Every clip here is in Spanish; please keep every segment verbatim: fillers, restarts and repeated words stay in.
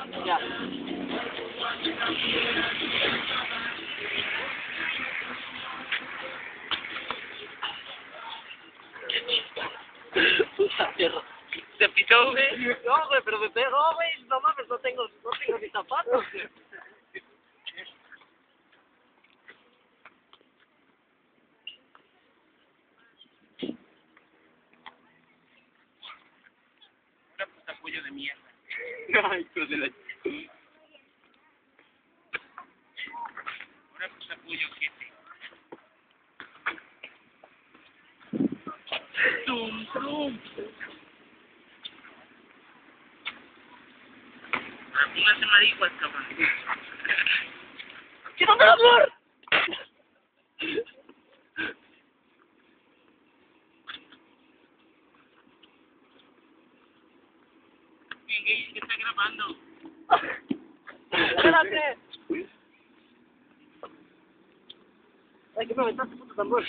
Ya. Puta perro. ¿Se pitó, güey? No, güey, pero me pegó, güey. No mames, no tengo, no tengo ni zapatos, güey. Una puta pollo de mierda. Ay, hijo de la... Una puta pollo, gente. Tum, tum. Póngase marihuas, cabrón. ¡Quítate la flor! Que está grabando. ¡Espérate! Ay, que me aventaste, puto tambor.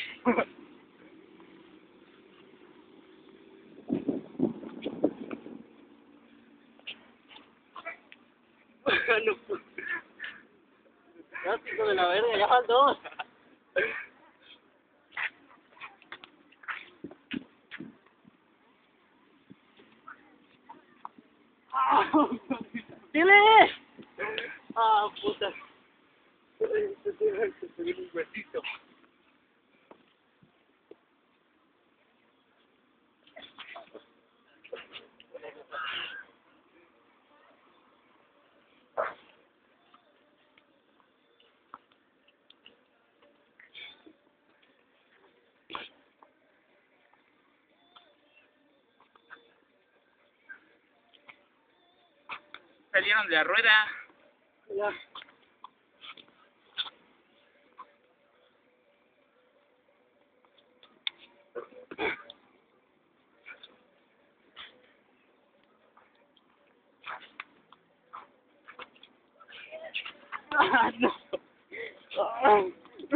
No, pues. Ya, hijo de la verga, ya van dos. ¡Dile! Ah, puta. Se viene un huesito. Salieron de la rueda. Ya. Ah, no. Ah.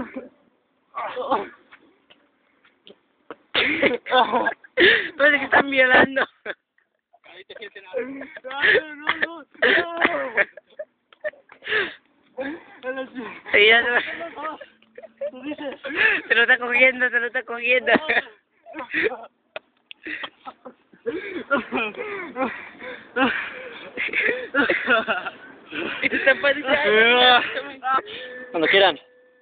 Ah. Parece que están violando. Ahorita gente no. No, no, no. No. Sí, ya no. Tú dices. Se lo está cogiendo, se lo está cogiendo. Y te está pareciendo. Cuando quieran.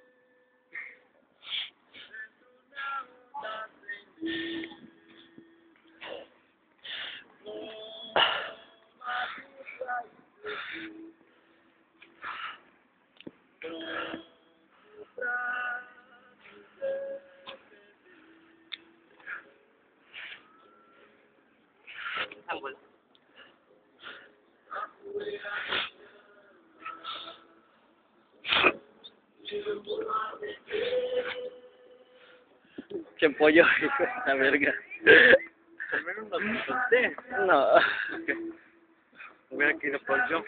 Che pollo, hijo de la verga. Al menos no te conté. No. Hubiera querido pollo.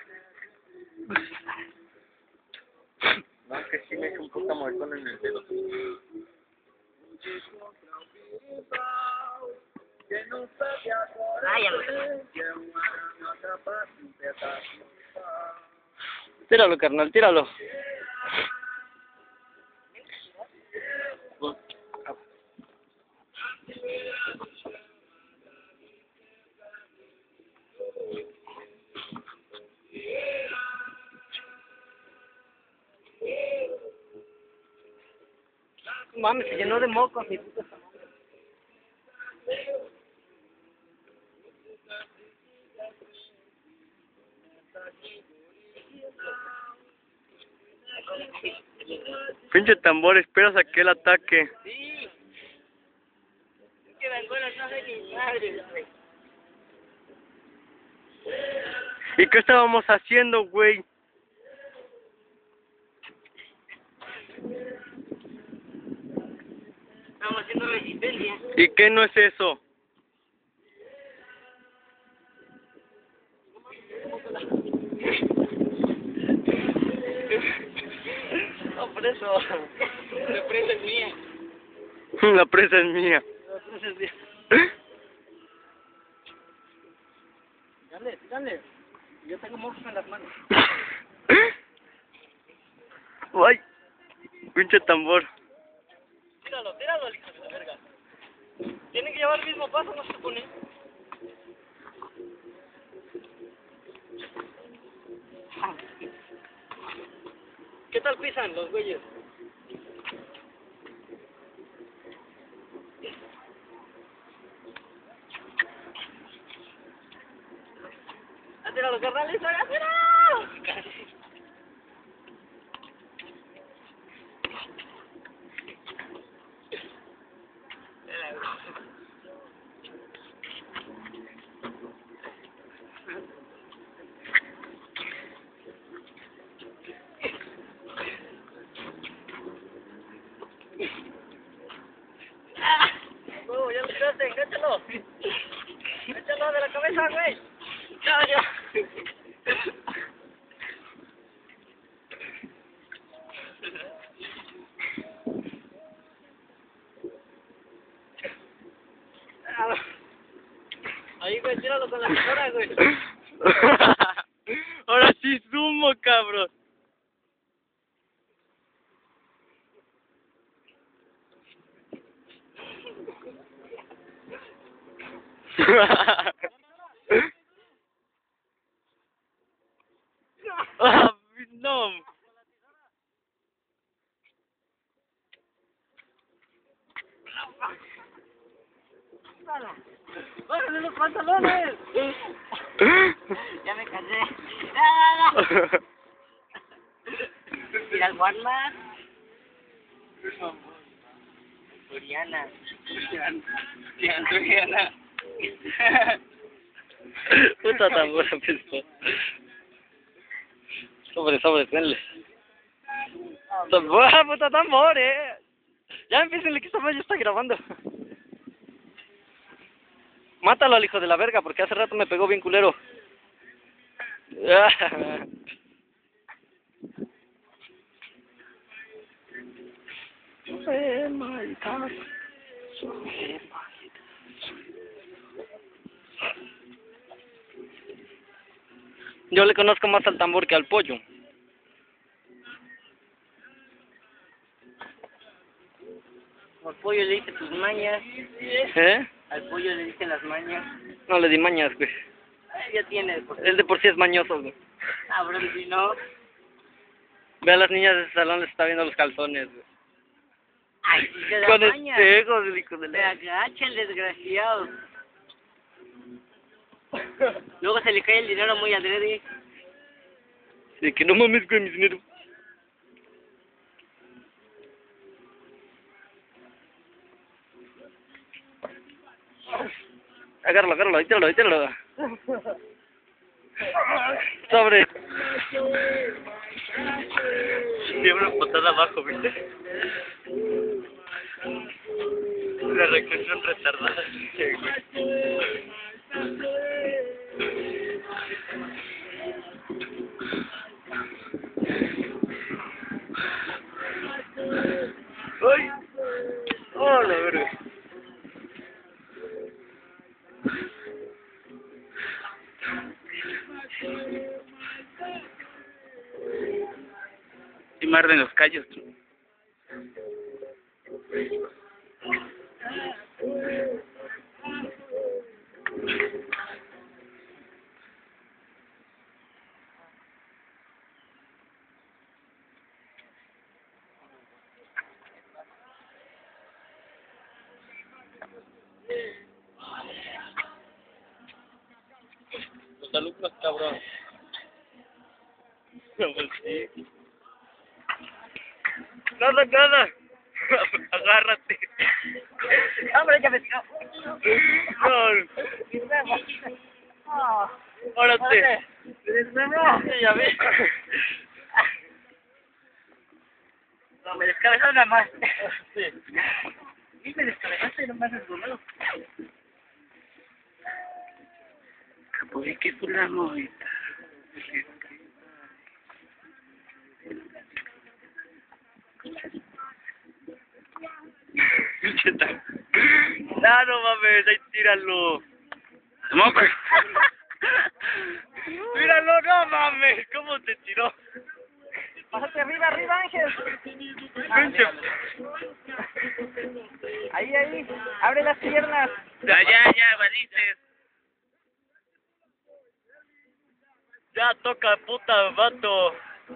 No, que sí me hizo un puta muertón en el dedo. Ah, ya lo sé. Tíralo, carnal, tíralo. Mami, se llenó de mocos mi puta madre. Pinche tambor, esperas a que él ataque. Sí. Es que las bolas no hacen ni madre, güey. ¿Y qué estábamos haciendo, güey? Estamos haciendo resistencia. ¿Y qué no es eso? No, por eso. La presa es mía. La presa es mía. La presa es mía. Dale, dale. Yo tengo mocos en las manos. ¡Ay! Pinche tambor. Tíralo, tíralo, hijo de la verga. Tienen que llevar el mismo paso, no se supone. ¿Qué tal pisan los güeyes? ¡Ah, tíralo, carnales! ¡Ah, tíralo! ¡Oh, ya lo tiraste! ¡Engáchalo! ¡Engáchalo de la cabeza, güey! ¡Ya, ya! Ahí, güey, tíralo con la pistola, güey. Ahora sí sumo, cabrón. Ah, no. ¡Bájale los pantalones! Ya me cansé. ¡Ah, no, no! Mira el Walmart. Soriana. Soriana. Soriana. Puta tambor, pisto. Sobre, sobre, denle. Tambor, puta tambor, eh. Ya empiecen, que esta madre ya está grabando. Mátalo al hijo de la verga, porque hace rato me pegó bien culero. Yo le conozco más al tambor que al pollo. Al pollo le dice tus mañas. ¿Eh? Al pollo le dice las mañas. No le di mañas, güey. Eh, ya tiene. Por... Él de por sí es mañoso, güey. Cabrón, si no. Ve a las niñas de ese salón, les está viendo los calzones, güey. Ay, si se da Con mañas. espejos, el hijo de Se la... agacha el desgraciado. Luego se le cae el dinero muy adrede. De que no mames, güey, mi dinero. Agárralo, agárralo, ahí tíralo, ahí tíralo. Sobre. Tiene una patada abajo, ¿viste? La reclusión retardada. ¡Ay! ¡Oh, la verga! Y me arden los callos. Los alumnos, cabrón. No, pues sí. Nada, nada. Agárrate. Hombre, ya me tiró. No. Órate. Sí, ya ves. No, me descabezaron nada más. Sí. Y me descabezaste nomás el número. ¿Por qué por la movita? No, no mames, ahí tíralo. No, pues. Tíralo. no, no mames, ¿cómo te tiró? Pásate arriba, arriba, Ángel. Pinche. Ahí, ahí. Abre las piernas. Ya, ya, ya, valiste. Ya toca, puta, vato.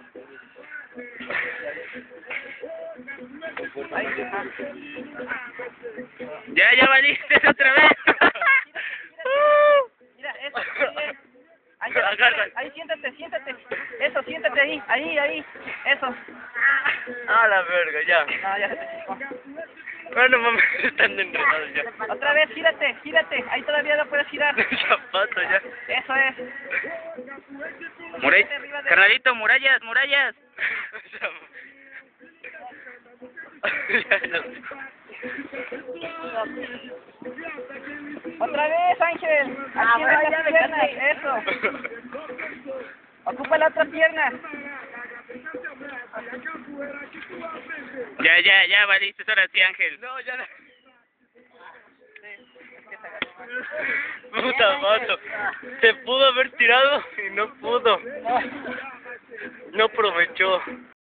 Ya, ya valiste otra vez. Mira, eso, bien. Ángel, Agarra. ahí, siéntate, siéntate. Eso, siéntate ahí, ahí, ahí. Eso. A la verga, ya. No, ya se te chispó. Bueno, mames, están enredados ya. Otra vez, gírate, gírate. Ahí todavía lo puedes girar. Zapato ya. Eso es. Murallas, carnalito, murallas, murallas. Otra vez, Ángel. Ah, Aquí bueno, las ya me piernas. cansé. Eso. Ocupa la otra pierna. Ya, ya, ya valiste, ahora sí, Ángel. No, ya no. Puta vato, te pudo haber tirado y no pudo. No aprovechó.